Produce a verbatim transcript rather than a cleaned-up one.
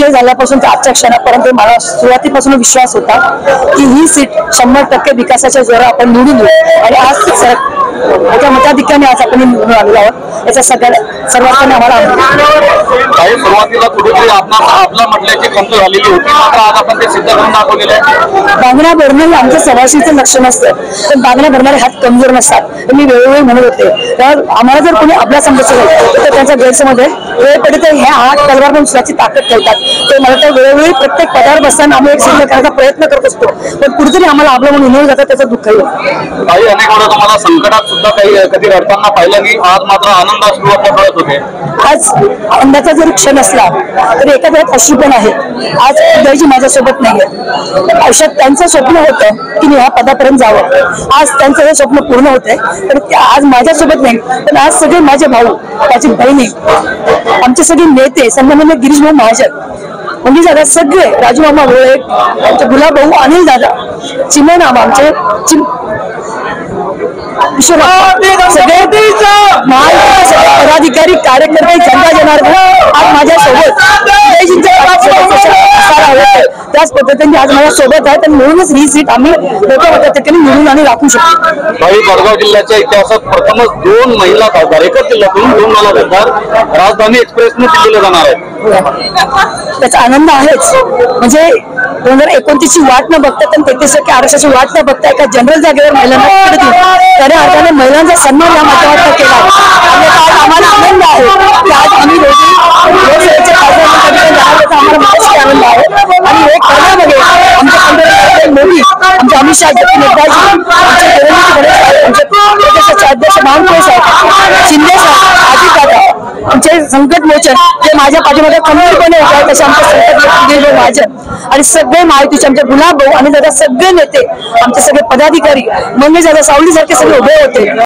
विजय झाल्यापासून ते आजच्या क्षणापर्यंत मला सुरुवातीपासून विश्वास होता की ही सीट शंभर टक्के विकासाच्या जोरा आपण निवडून येऊ आणि आज मोठ्या मताधिक्याने आज आपण निवडून आलेलो आहोत। याचा सगळ्या सर्वांनी आम्हाला काही सुरुवातीला कुठेतरी आपला म्हटल्याची खंत झालेली होती, मात्र आज आपण ते सिद्ध करून दाखवलेलं आहे। बांगड्या भरणं हे आमच्या सवाशीचं लक्षण असतं, पण बांगड्या भरणारे हात कमजोर नसतात मी वेळोवेळी म्हणत होते। तर आम्हाला जर कोणी आपला समजत असेल तर त्यांचा गैरसमज आहे। वेळ पडले तर ह्या हात तलवार पण स्वतःची ताकद ठेवतात। ते मला तर वेळोवेळी प्रत्येक पदावर बसताना आम्ही एक सिद्ध करायचा प्रयत्न करत असतो, पण कुठेतरी आम्हाला आपलं म्हणून निवडून जातात त्याचं दुःख आहे। काही अनेक वेळा तुम्हाला संकटात सुद्धा काही कधी रडताना पाहिलं की आज मात्र आनंद अश्रू कळत होते। आज आनंदाचा जर क्षण असला तर एका वेळात अश्रू पण आहे। आज उदयजी माझ्यासोबत नाहीये। आयुष्यात त्यांचं स्वप्न होतं की मी ह्या पदापर्यंत जावं, आज त्यांचं हे स्वप्न पूर्ण होतंय, पण आज माझ्यासोबत नाही। पण आज सगळे माझे भाऊ, माझी बहिणी, आमचे सगळे नेते, सन्माननीय गिरीश भाऊ महाजन, म्हणजे दादा सगळे, राजू मामा भोळे, आमचे गुलाब भाऊ, अनिल दादा, चिमण मामा, आमचे सगळे पदाधिकारी, कार्यकर्ते, जनता जनार्दन आज माझ्यासोबत त्याच पद्धतीने आज माझ्या सोबत आहे। म्हणूनच ही सीट आम्ही मोठ्या पद्धतीने निवडून आणि राखू शकतो। काही वडगाव जिल्ह्याच्या इतिहासात प्रथमच दोन महिला खासदार एकच जिल्ह्यातून दोन महिला खासदार राजधानी एक्सप्रेसने दिल्लीला जाणार आहेत, त्याचा आनंद आहेच। म्हणजे दोन हजार एकोणतीस ची वाट न बघता पण तेहतीस टक्के आरक्षणाची वाट न बघता एका जनरल जागेवर महिलांना त्या अर्थाने महिलांचा सन्मान या माध्यमातून केला। आम्हाला आनंद आहे की आज आम्ही लोकसभेचे खासदार आम्हाला मोठी आनंद आहे आणि हे करण्यामध्ये आमचे पंतप्रधान मोदी, आमचे अमित शहा, नड्डाजी, आमचे देवेंद्र प्रदेशाचे अध्यक्ष महानभाऊ साहेब, शिंदे साहेब, अजित दादा, आमचे संकट मोचन जे माझ्या पाठीमध्ये खंबीरपणे उभे आहेत, तसे आमचे संकट मोचन महाजन आणि सगळे माहितीचे आमचे गुलाब भाऊ आणि दादा सगळे नेते, आमचे सगळे पदाधिकारी, मंगेश दादा, सावली सारखे सगळे उभे होते।